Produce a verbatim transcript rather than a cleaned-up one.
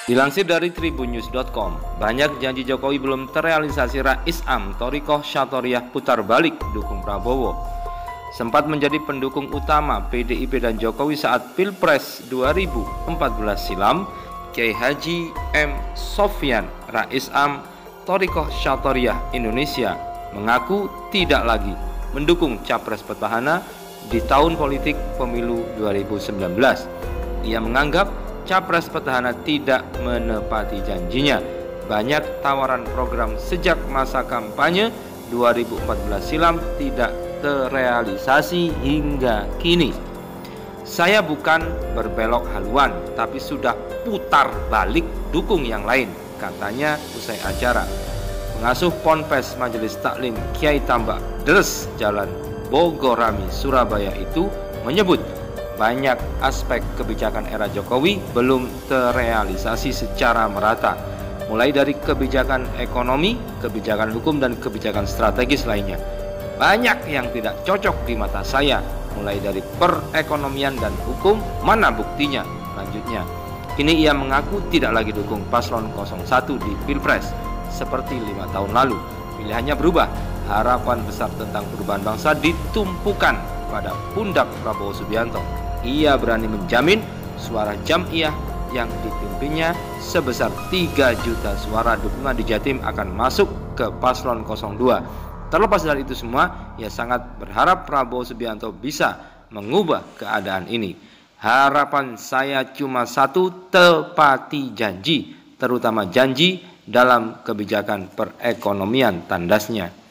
Dilansir dari tribunnews dot com, banyak janji Jokowi belum terrealisasi. Rais Am Thoriqoh Syariah putar balik dukung Prabowo. Sempat menjadi pendukung utama P D I P dan Jokowi saat Pilpres dua ribu empat belas silam, Kiai Haji M Sofyan, Rais Am Thoriqoh Syariah Indonesia, mengaku tidak lagi mendukung capres petahana di tahun politik pemilu dua ribu sembilan belas. Ia menganggap capres petahana tidak menepati janjinya. Banyak tawaran program sejak masa kampanye dua ribu empat belas silam tidak terrealisasi hingga kini. Saya bukan berbelok haluan, tapi sudah putar balik dukung yang lain, katanya usai acara. Pengasuh Ponpes Majelis Taklim Kiai Tambak Deres Jalan Bogorami Surabaya itu menyebut banyak aspek kebijakan era Jokowi belum terrealisasi secara merata, mulai dari kebijakan ekonomi, kebijakan hukum, dan kebijakan strategis lainnya. Banyak yang tidak cocok di mata saya, mulai dari perekonomian dan hukum, mana buktinya? Lanjutnya, kini ia mengaku tidak lagi dukung paslon nol satu di Pilpres seperti lima tahun lalu. Pilihannya berubah, harapan besar tentang perubahan bangsa ditumpukan pada pundak Prabowo Subianto. Ia berani menjamin suara Jam'iyah yang dipimpinnya sebesar tiga juta suara dukungan di Jatim akan masuk ke paslon nol dua. Terlepas dari itu semua, ia sangat berharap Prabowo Subianto bisa mengubah keadaan ini. Harapan saya cuma satu, tepati janji, terutama janji dalam kebijakan perekonomian, tandasnya.